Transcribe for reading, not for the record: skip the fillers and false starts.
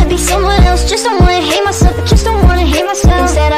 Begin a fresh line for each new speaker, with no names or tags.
be someone else. Just don't wanna hate myself, but just don't wanna hate myself.